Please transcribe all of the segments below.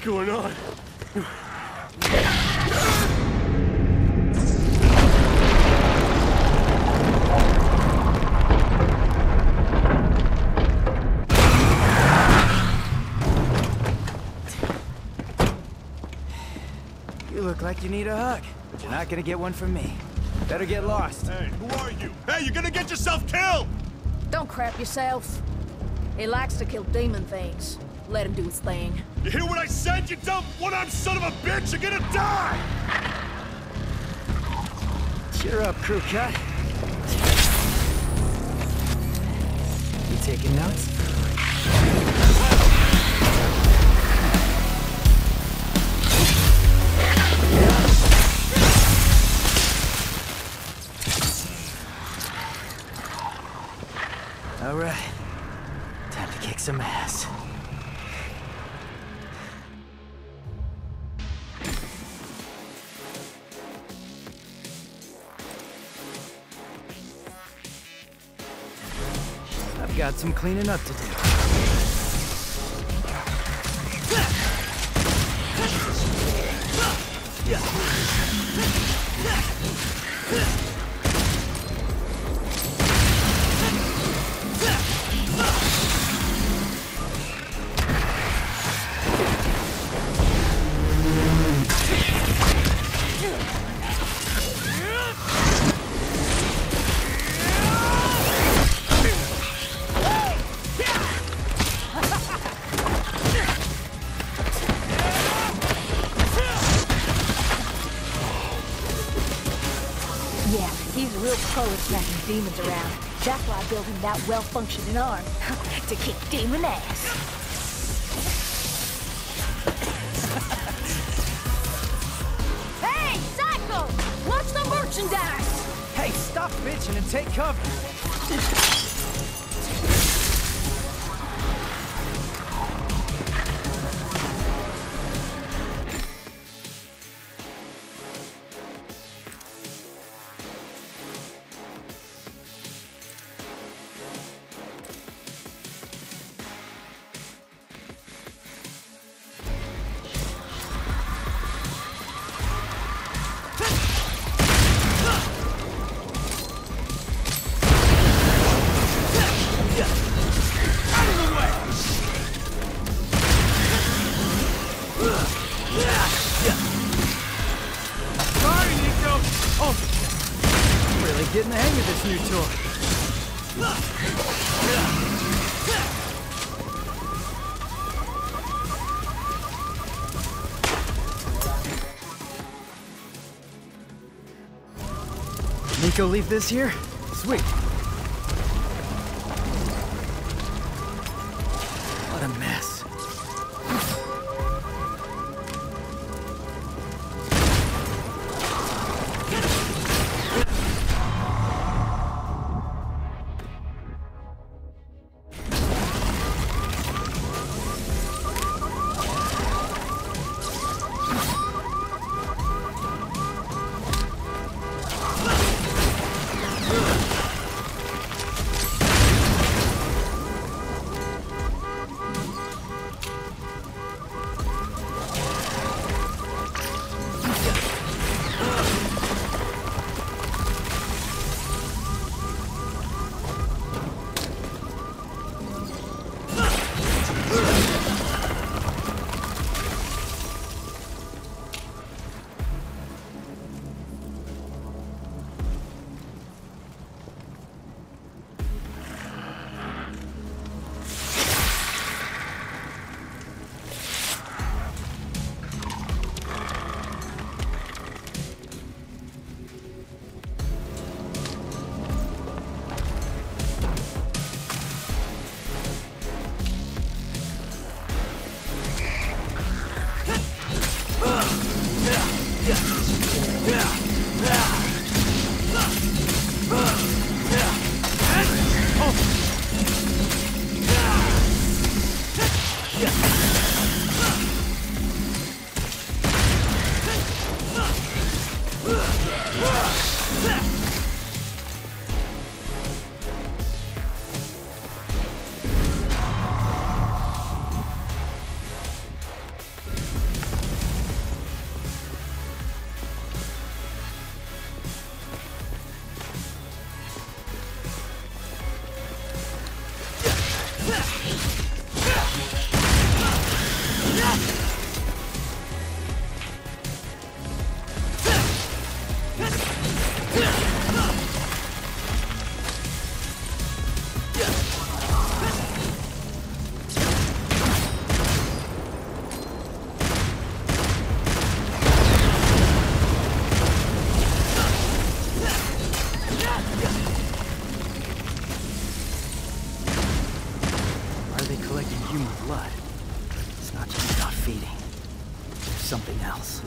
What's going on? You look like you need a hug, but you're not gonna get one from me. Better get lost. Hey, who are you? Hey, you're gonna get yourself killed! Don't crap yourself. He likes to kill demon things. Let him do his thing. You hear what I said, you dumb one-armed son of a bitch? You're gonna die! Cheer up, crew cut. You taking notes? All right. Time to kick some ass. I've got some cleaning up to do. Yeah, he's a real pro at smacking demons around. That's why I built him that well-functioning arm. To kick demon ass. Hey, Psycho! Watch the merchandise! Hey, stop bitching and take cover. Sorry, Nico! Oh! I'm really getting the hang of this new toy. Nico, leave this here? Sweet. What a mess. Something else.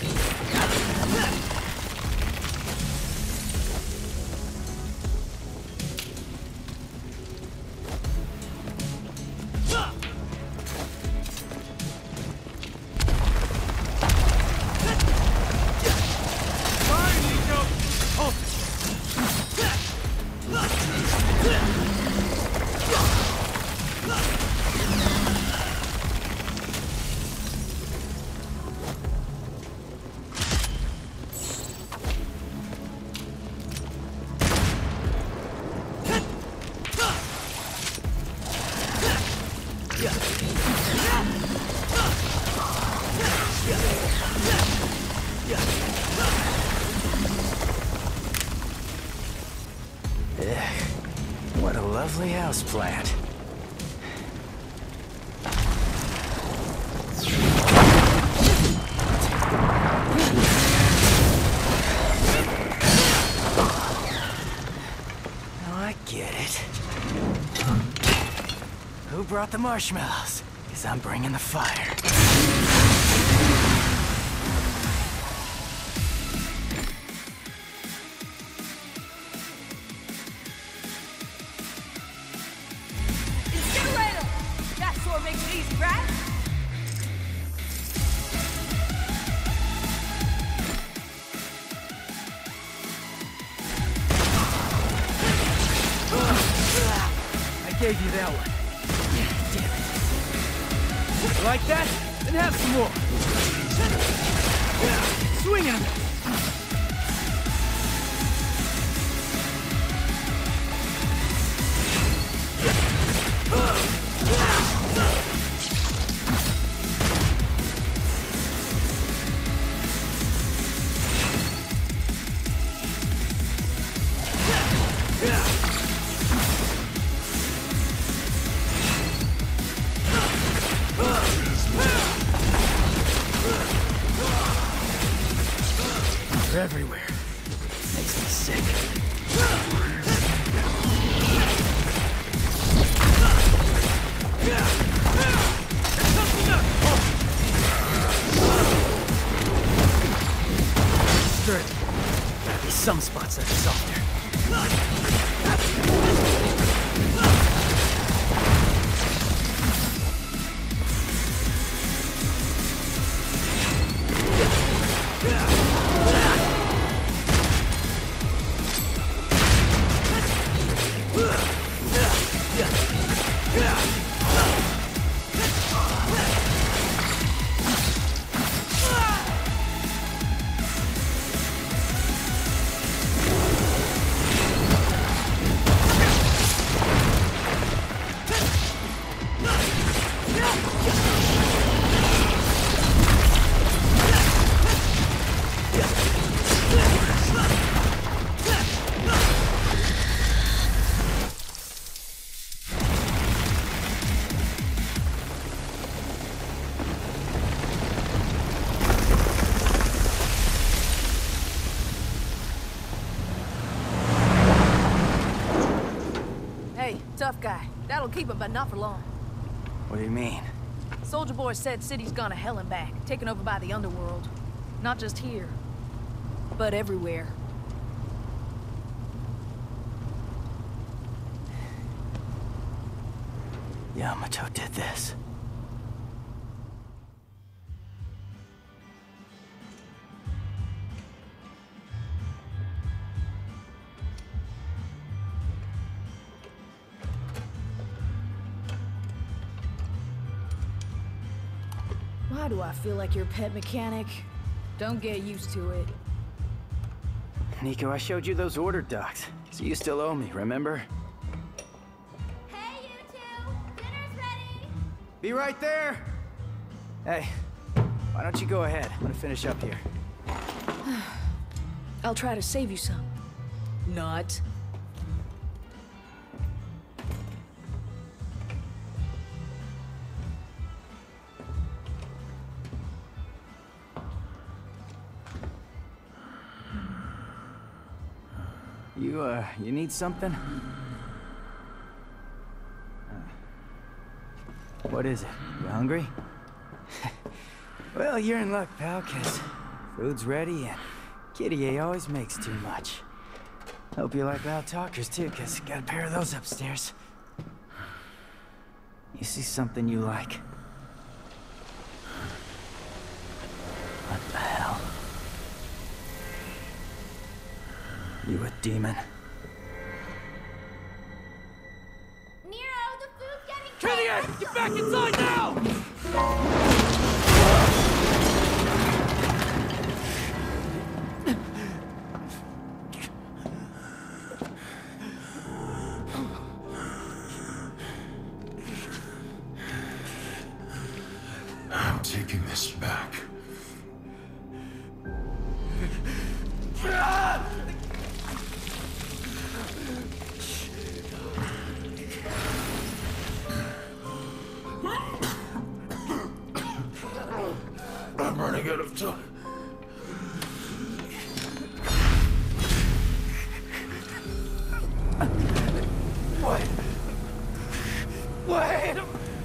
What a lovely house plant. Now I get it. Who brought the marshmallows? 'Cause I'm bringing the fire. Makes it easy, right? I gave you that one. Damn it. Like that? Then have some more. Swing at him. They're everywhere. Makes me sick. Good. Gotta be some spots that are softer. Hey, tough guy. That'll keep him, but not for long. What do you mean? Soldier Boy said city's gone to hell and back, taken over by the underworld. Not just here, but everywhere. Yamato did this. Why do I feel like your pet mechanic? Don't get used to it. Nico, I showed you those order docs, so you still owe me, remember? Hey, you two! Be right there! Hey, why don't you go ahead? I'm gonna finish up here. I'll try to save you some. Not. You need something? What is it? You hungry? Well, you're in luck, pal, 'cause food's ready and Kitty A always makes too much. Hope you like loud talkers, too, 'cause got a pair of those upstairs. You see something you like? What the hell? You a demon? Nero, the food's getting Killian, get back inside now! I'm taking this back. I'm running out of time. What? Wait!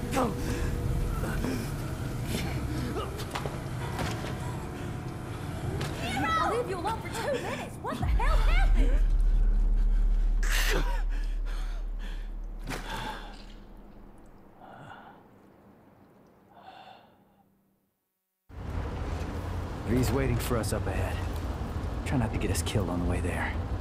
I'll leave you alone for 2 minutes. What the hell happened? He's waiting for us up ahead. Try not to get us killed on the way there.